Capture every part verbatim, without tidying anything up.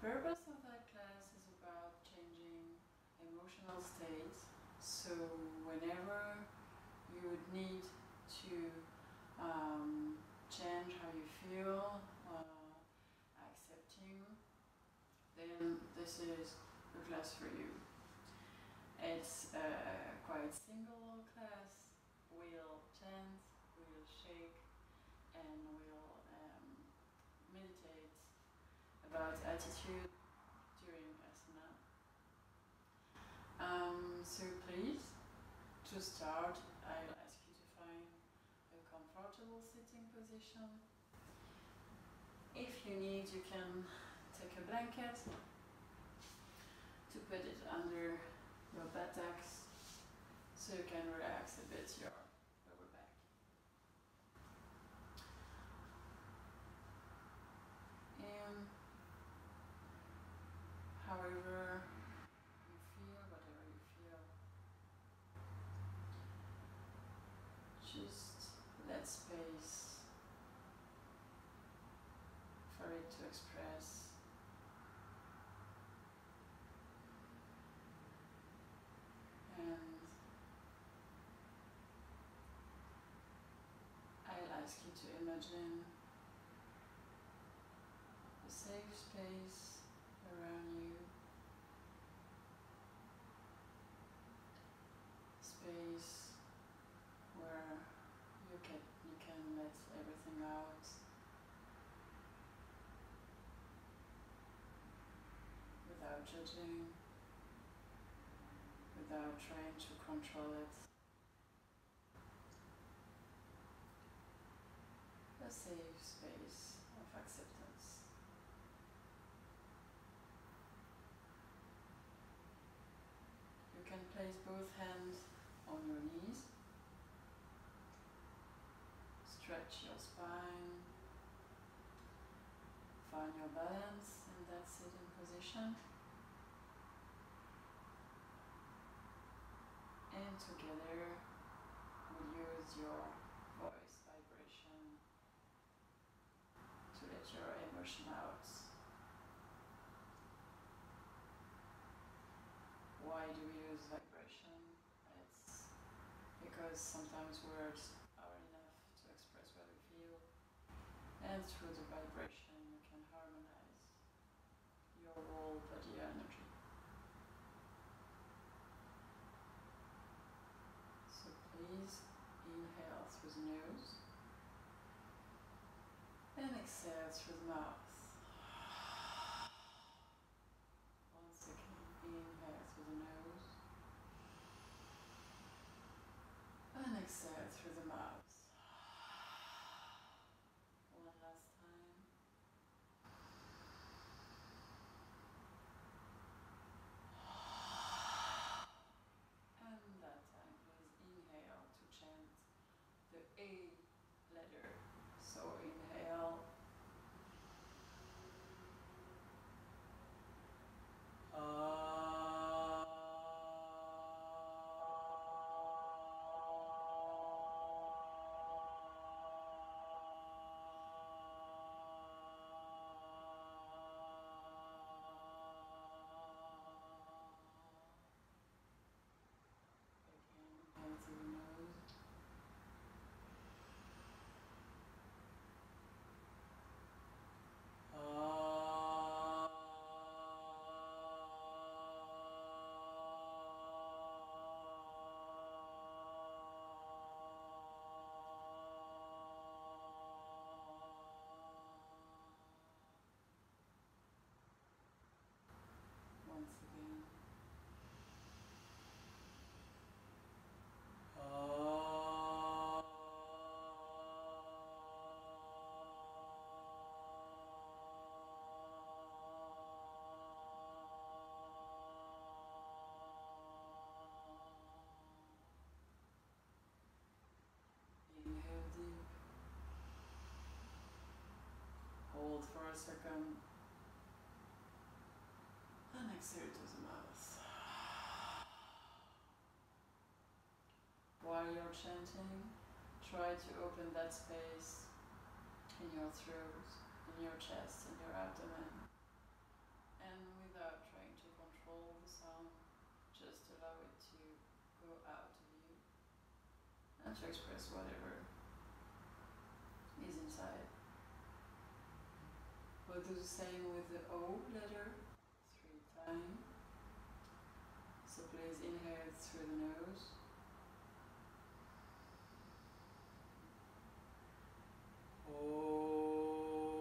purpose of that class is about changing emotional states. So whenever you would need to um, change how you feel, uh, accepting, then this is the class for you. It's a quite single class. We'll chant, we'll shake, and we'll um, meditate about attitude during asana. Um, so please, to start, I'll ask you to find a comfortable sitting position. If you need, you can take a blanket to put it under your buttocks so you can relax a bit your lower back. And however you feel, whatever you feel, just let space for it to express. And I'll ask you to imagine a safe space around you, space where you can, you can let everything out without judging, without trying to control it. A safe space of acceptance. You can place both hands on your knees. Stretch your spine. Find your balance in that sitting position. And together we'll use your voice vibration to let your emotion out. Why do we use vibration? It's because sometimes words are enough to express what we feel, and through the vibration you can harmonize your whole body energy. So please inhale through the nose and exhale through the mouth. Once again, inhale through the nose and exhale through the mouth. One last time. And that time, please inhale to chant the A letter. So inhale. Ah. Again, inhale through the nose. Once again. Inhale deep. Hold for a second. And exhale to the mouth. While you're chanting, try to open that space in your throat, in your chest, in your abdomen, and to express whatever is inside. We'll do the same with the O letter, three times. So please inhale through the nose. O.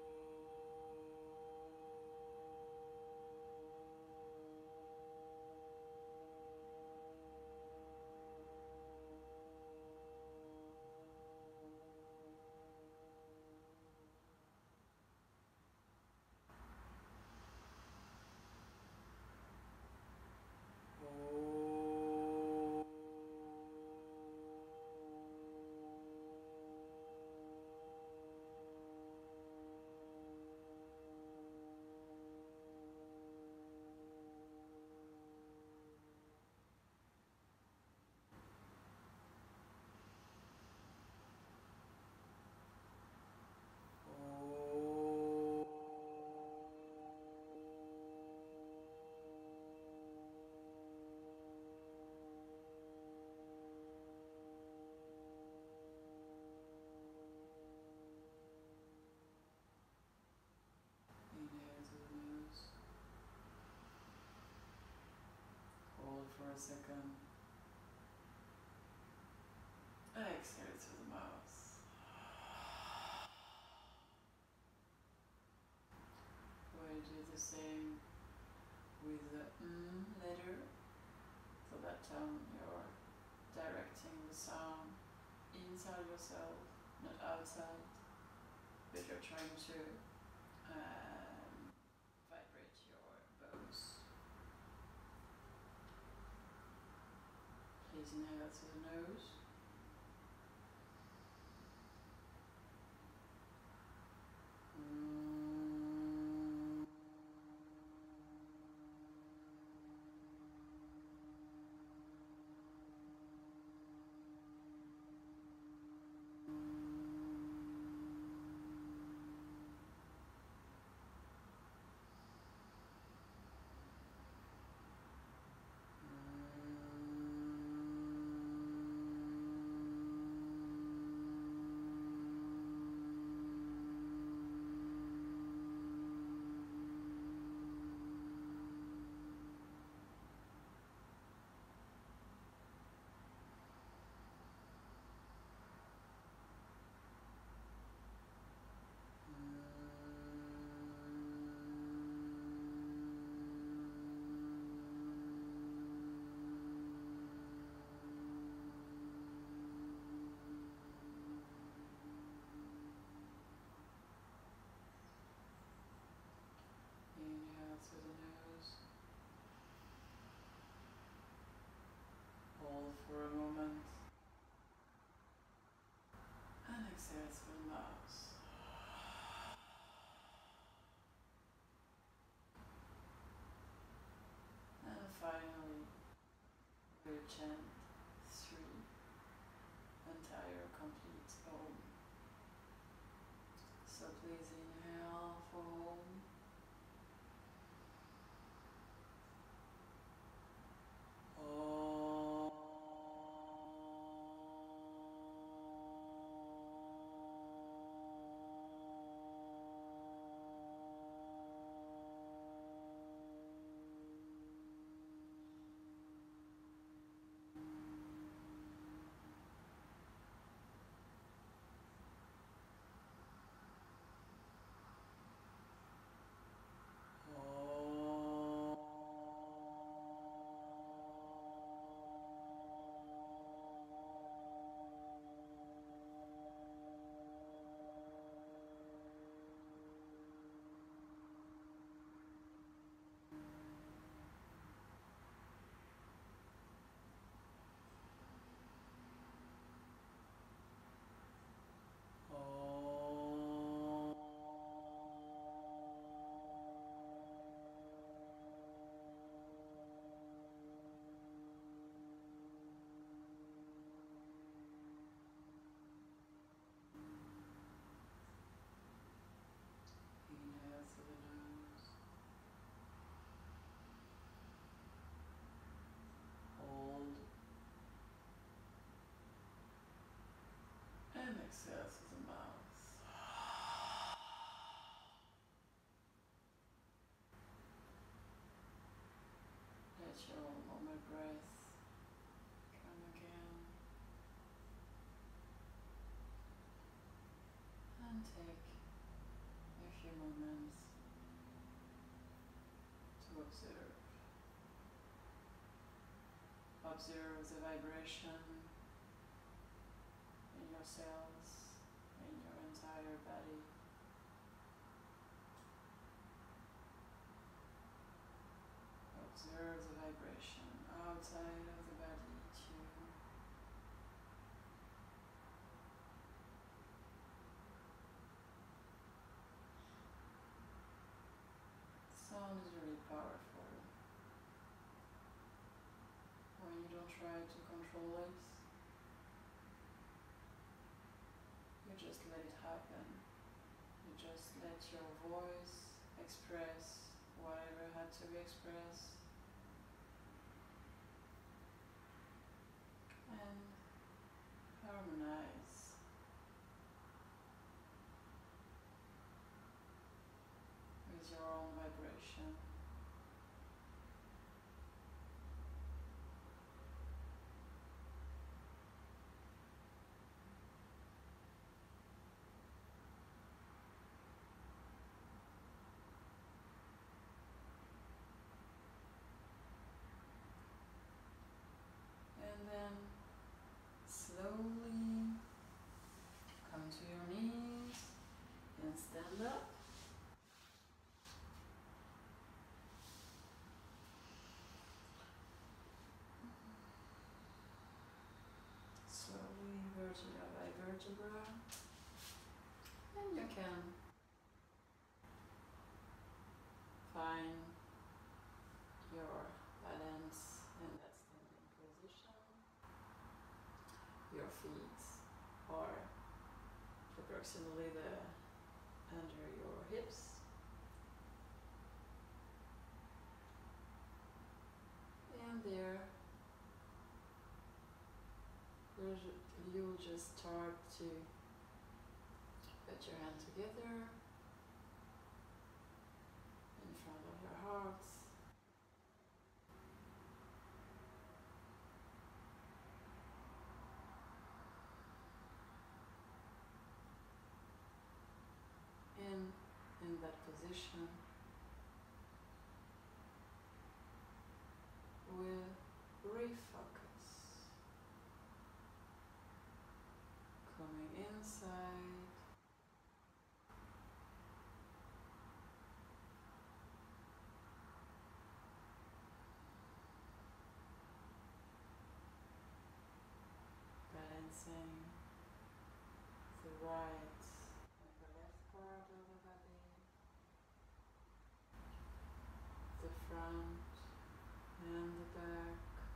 Inhale through the nose. Hold for a second. Exhale through the mouth. We'll do the same with the M letter. So that time you're directing the sound inside yourself, not outside, but you're trying to um, vibrate your bones. Please inhale through the nose. Inhale through the nose. Hold for a moment. And exhale through the mouth. And finally, we'll chant three entire complete Om. So please inhale for Om. observe the vibration in your cells, in your entire body. Observe the vibration outside of the body too. Sound is really powerful. When you don't try to control it, you just let it happen. You just let your voice express whatever had to be expressed. And harmonize with your own vibration. And then slowly come to your knees and stand up. Slowly, vertebra by vertebra. And you can find your balance in that standing position. Your feet are approximately the under your hips. And there you'll just start to put your hand together in front of your heart. And in that position, we'll refocus, coming inside, balancing the right and the left part of the body, the front and the back,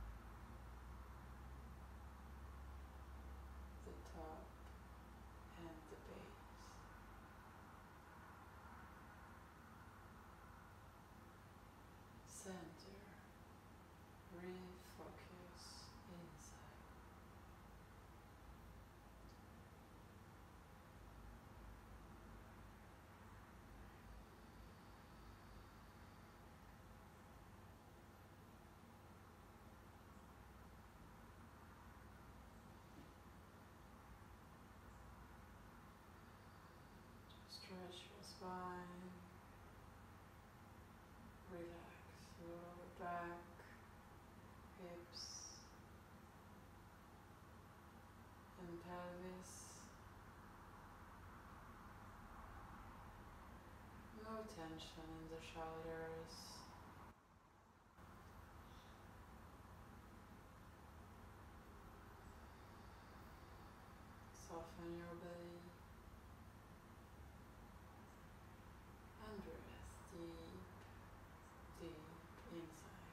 the top and the base. Center, refocus inside. Stretch your spine, relax your back, hips and pelvis. No tension in the shoulders. Soften your belly. And breath deep, deep inside.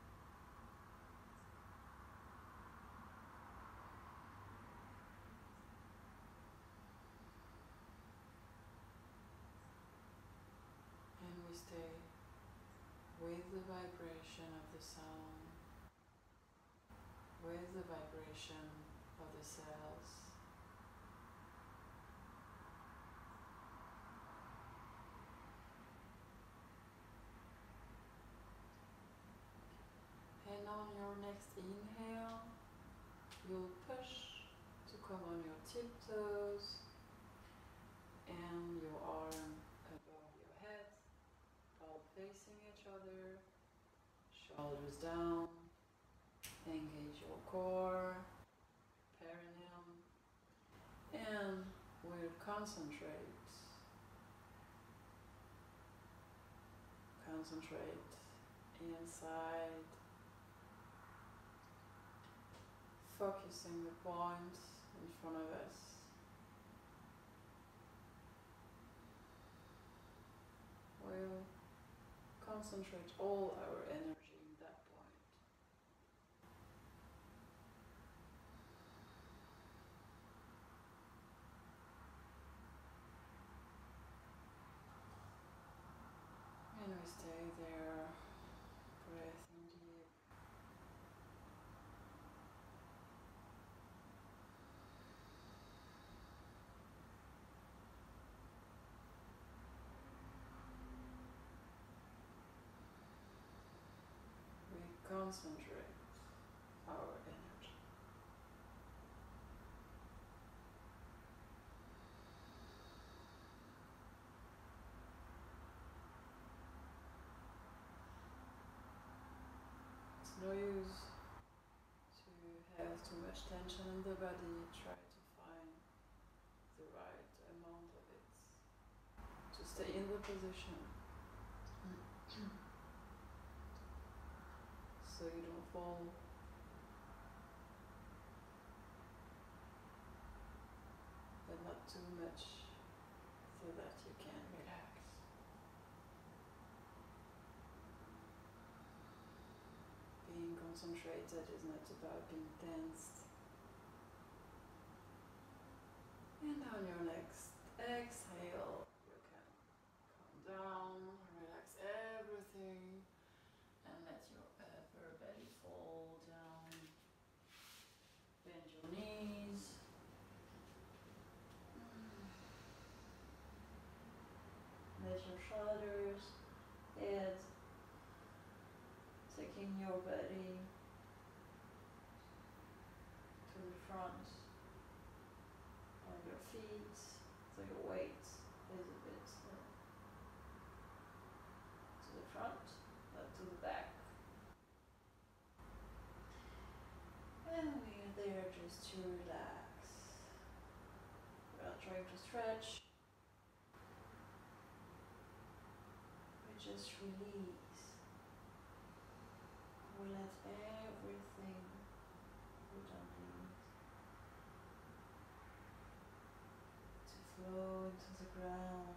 And we stay with the vibration of the sound, with the vibration of the cells. And on your next inhale, you'll push to come on your tiptoes and your arm above your head, palm facing each other, shoulders down, Engage your core, perineum, and we'll concentrate. Concentrate inside, focusing the point in front of us. We'll concentrate all our energy in that point. And we stay there, breathing deep. We concentrate our energy. It's no use to have too much tension in the body. Try to find the right amount of it to stay in the position so you don't fall. But not too much so that you can relax. Being concentrated is not about being tensed. And on your next exhale, you can calm down, relax everything, and let your upper belly fall down. Bend your knees. Let your shoulders, head, taking your body to the front on your feet, so your weight is a bit uh, to the front, not to the back. And we're there just to relax. We are trying to stretch. We just release. We let everything we don't need to flow into the ground.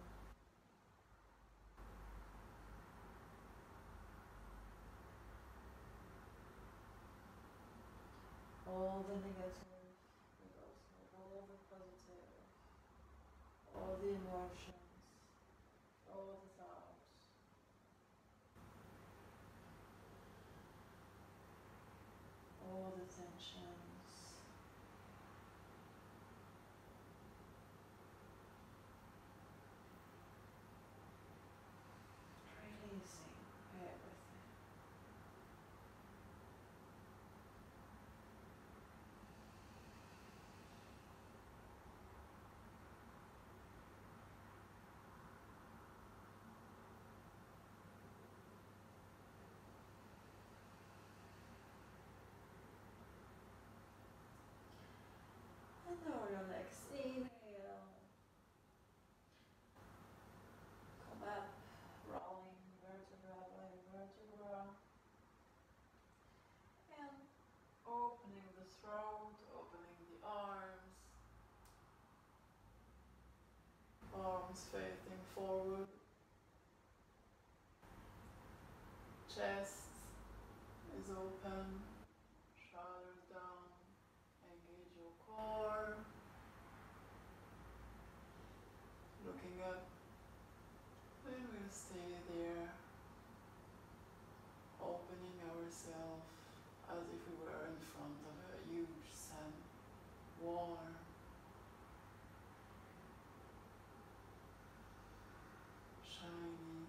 All the negative, but also all the positive, all the emotions, all the thoughts. All the tensions. Releasing everything. And now your next inhale. Come up, rolling vertebra by vertebra. And opening the throat, opening the arms. Arms facing forward. Chest is open. Shoulders down. Engage your core. Looking up. Then we'll stay there. Opening ourselves as if we were in front of a huge sun. Warm. Shiny.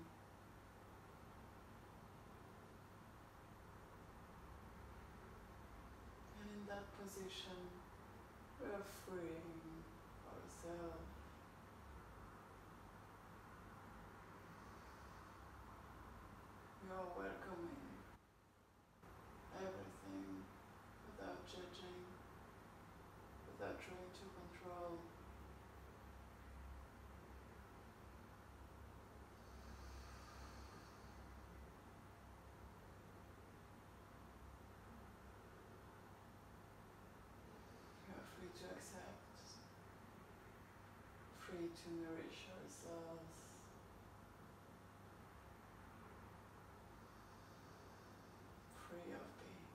And in that position, we are freeing ourselves. We are welcoming everything need to nourish ourselves. Free of pain.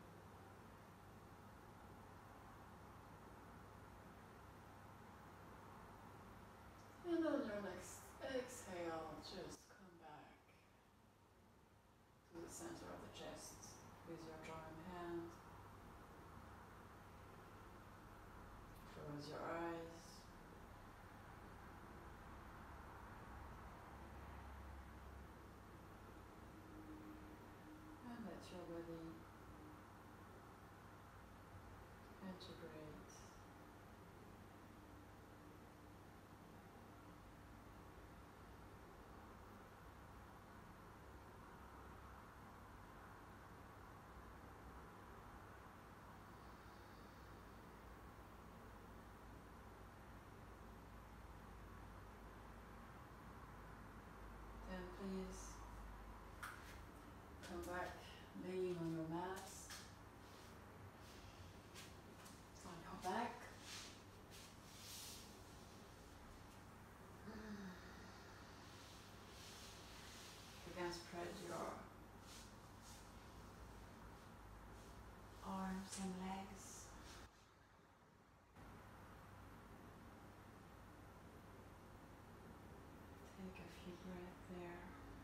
And on your next exhale, just come back to the center of the chest with your jaw in hand. Close your eyes. And let your body integrate. Then please come back laying on your mat, on your back. You can spread your arms and legs. Take a few breaths there.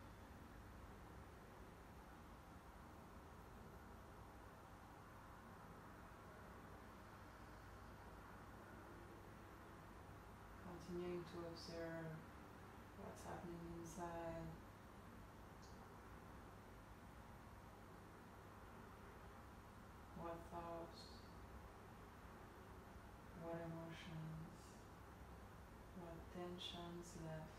Continuing to observe what's happening inside. What thoughts, what emotions, what tensions left,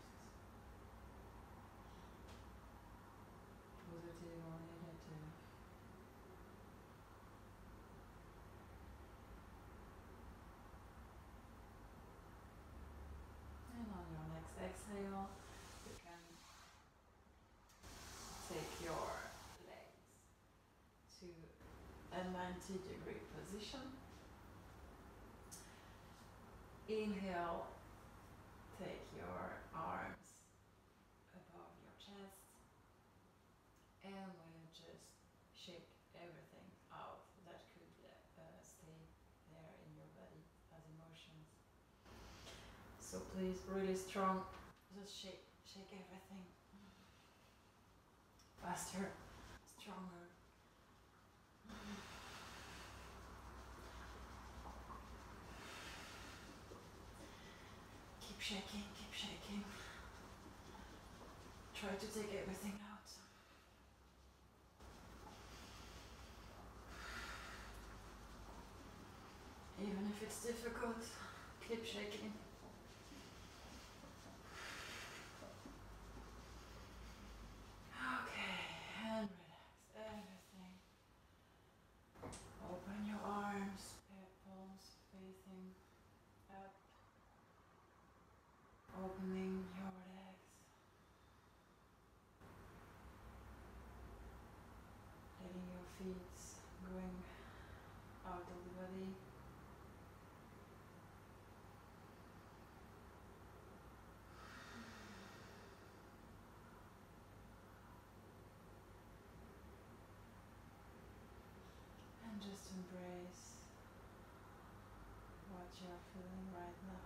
positive or negative. And on your next exhale, you can take your legs to a ninety degree position. Inhale, take your arms above your chest, and we'll just shake everything out that could uh, stay there in your body as emotions. So please, really strong, just shake, shake everything. Faster, stronger. Keep shaking, keep shaking. Try to take everything out. Even if it's difficult, keep shaking. Okay, and relax everything. Open your arms, palms facing up. Opening your legs. Letting your feet going out of the body. And just embrace what you're feeling right now.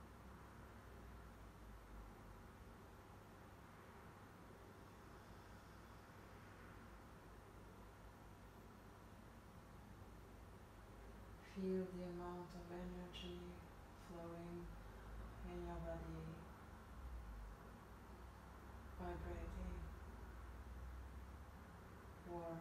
Feel the amount of energy flowing in your body, vibrating, warm.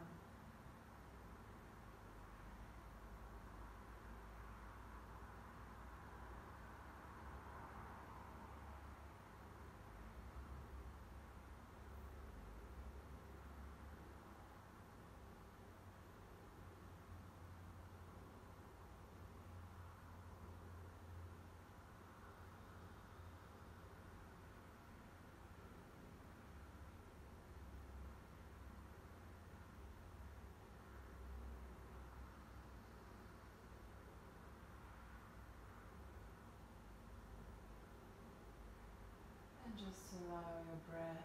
allow your breath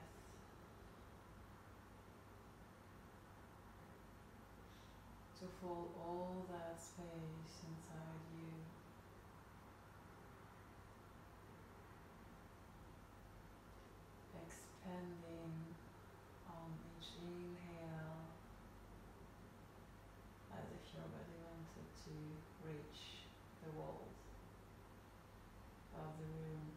to fill all that space inside you. Expanding on each inhale, as if your body wanted to reach the walls of the room,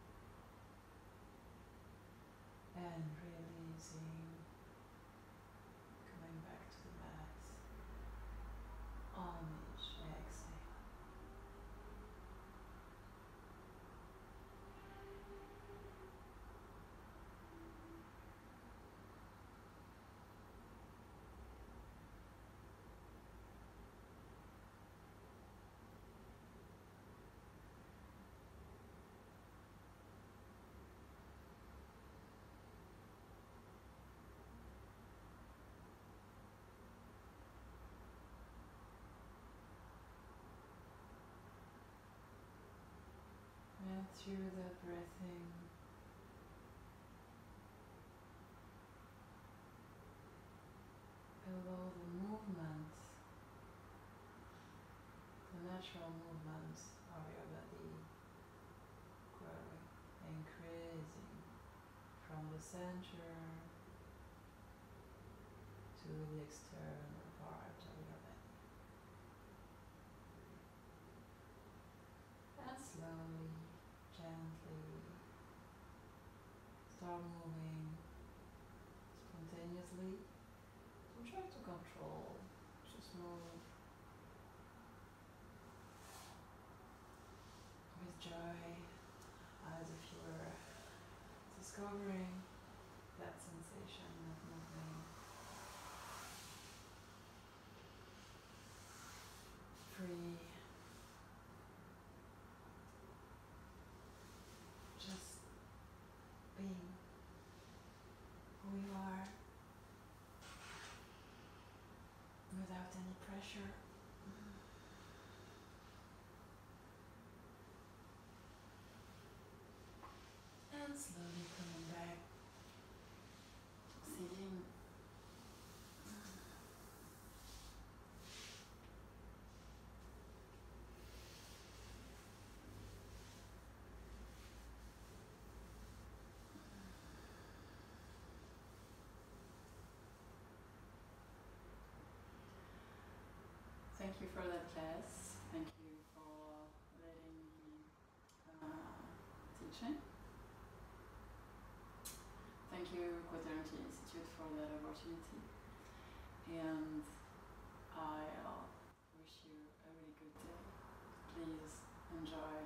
and releasing, coming back to the mat on each exhale. And through that breathing, allow the movement, the natural movement of your body growing, increasing from the center to the external part of your body. And slowly, gently start moving spontaneously. Don't try to control, just move with joy, as if you were discovering that sensation of moving free, just being who you are without any pressure. And slowly coming back, sitting. Thank you for that class. Thank you for letting me uh, teaching. Thank you, Quaternity Institute, for that opportunity. And I uh, wish you a really good day. Please enjoy